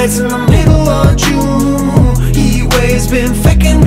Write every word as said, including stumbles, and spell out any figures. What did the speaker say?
nights in the middle of June. Heat waves been faking